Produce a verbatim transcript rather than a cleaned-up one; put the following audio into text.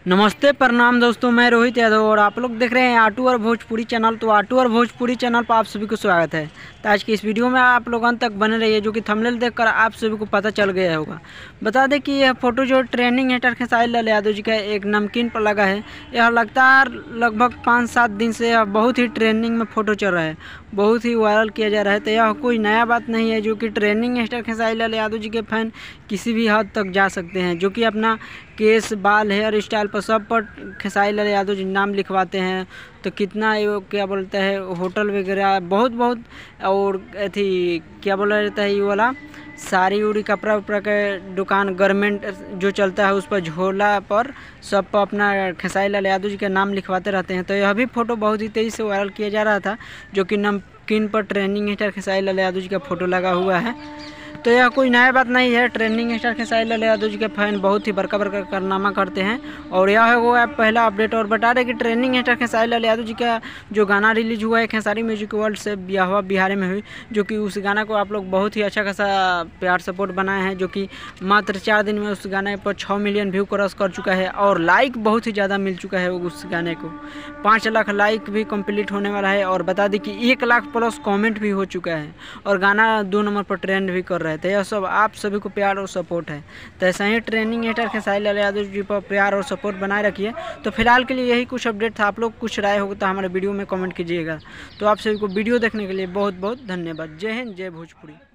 नमस्ते प्रणाम दोस्तों, मैं रोहित यादव और आप लोग देख रहे हैं आटू और भोजपुरी चैनल। तो आटू और भोजपुरी चैनल पर आप सभी को स्वागत है। तो आज की इस वीडियो में आप लोग अंत तक बने रहिए, जो कि थंबनेल देखकर आप सभी को पता चल गया होगा। बता दें कि यह फोटो जो ट्रेंडिंग हेटर खेसारी लाल यादव जी का एक नमकीन पर लगा है। यह लगातार लगभग पाँच सात दिन से यह बहुत ही ट्रेंडिंग में फ़ोटो चल रहा है, बहुत ही वायरल किया जा रहा है। तो यह कोई नया बात नहीं है, जो कि ट्रेंडिंग हेटर खेसारी लाल यादव जी के फैन किसी भी हद तक जा सकते हैं, जो कि अपना केस बाल हेयर स्टाइल पर सब पर खेसारी लाल यादव जी नाम लिखवाते हैं। तो कितना ये क्या बोलता है, होटल वगैरह बहुत बहुत और अथी क्या बोला जाता है, ये वाला साड़ी उड़ी कपड़ा उपड़ा के दुकान गारमेंट जो चलता है उस पर झोला पर सब पर अपना खेसारी लाल यादव जी का नाम लिखवाते रहते हैं। तो यह भी फ़ोटो बहुत ही तेज़ी से वायरल किया जा रहा था, जो कि नमकीन पर ट्रेंडिंग हेटर खेसारी लाल यादव जी का फ़ोटो लगा हुआ है। तो यह कोई नया बात नहीं है। ट्रेंडिंग हेटर खेसारी लाल यादव जी के फैन बहुत ही बड़का बड़का कारनामा करते हैं, और यह है वो पहला अपडेट। और बता दें कि ट्रेंडिंग हेटर खेसारी लाल यादव जी का जो गाना रिलीज हुआ है खेसारी म्यूजिक वर्ल्ड से ब्याह बिहार में हुई, जो कि उस गाना को आप लोग बहुत ही अच्छा खासा प्यार सपोर्ट बनाए हैं, जो कि मात्र चार दिन में उस गाने पर छः मिलियन व्यू क्रॉस कर चुका है और लाइक बहुत ही ज़्यादा मिल चुका है उस गाने को। पाँच लाख लाइक भी कंप्लीट होने वाला है, और बता दें कि एक लाख प्लस कॉमेंट भी हो चुका है, और गाना दो नंबर पर ट्रेंड भी कर रहे थे। यह सब आप सभी को प्यार और सपोर्ट है। तो ऐसा ही ट्रेंडिंग हेटर खेसारी लाल यादव जी पर प्यार और सपोर्ट बनाए रखिए। तो फिलहाल के लिए यही कुछ अपडेट था। आप लोग कुछ राय होगा तो हमारे वीडियो में कमेंट कीजिएगा। तो आप सभी को वीडियो देखने के लिए बहुत बहुत धन्यवाद। जय हिंद, जय भोजपुरी।